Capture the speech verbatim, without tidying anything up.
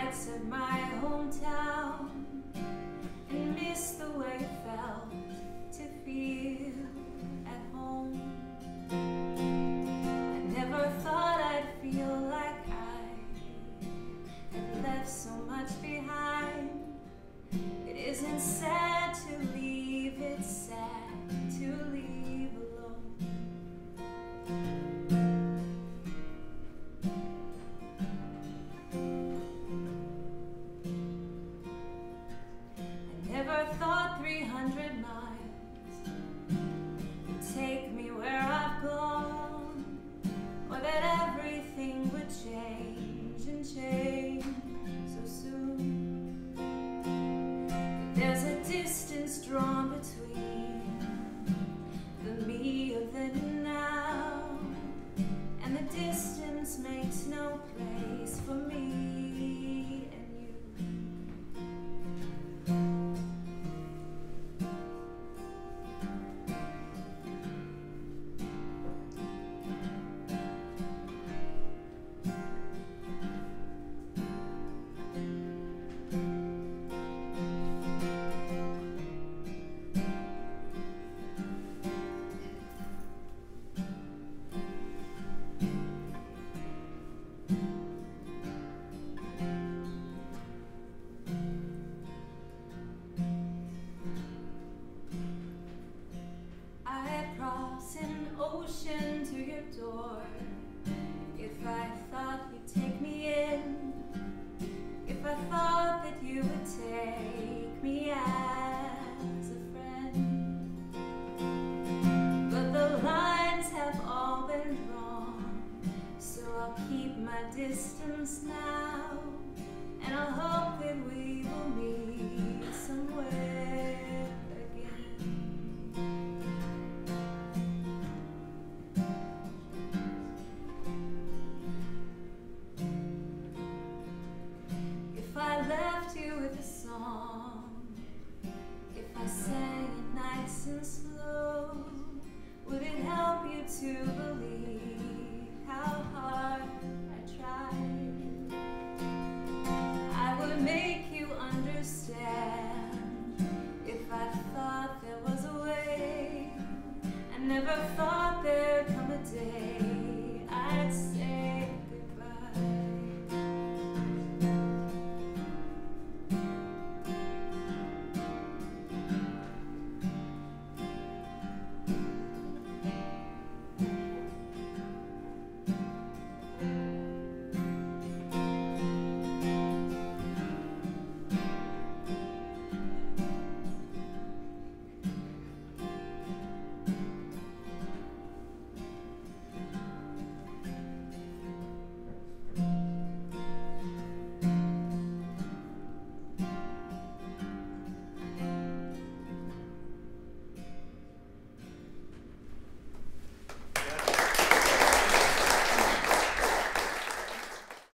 nights at my hometown and miss the way it felt to feel at home. I never thought I'd feel like I had left so much behind. It isn't sad to leave, it's sad to leave alone. I never thought three hundred miles would take me where I've gone, or that everything would change and change so soon. But there's a distance drawn between the me of the now, and the distance makes no place for me and you. Ocean to your door, if I thought you'd take me in, if I thought that you would take me as a friend. But the lines have all been drawn, so I'll keep my distance now, and I'll hope that we will meet somewhere. If I left you with a song, if I sang it nice and slow, would it help you to believe how hard I tried? I would make